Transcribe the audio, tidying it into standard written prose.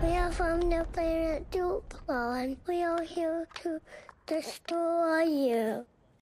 We are from the planet Duplo, and we are here to destroy you.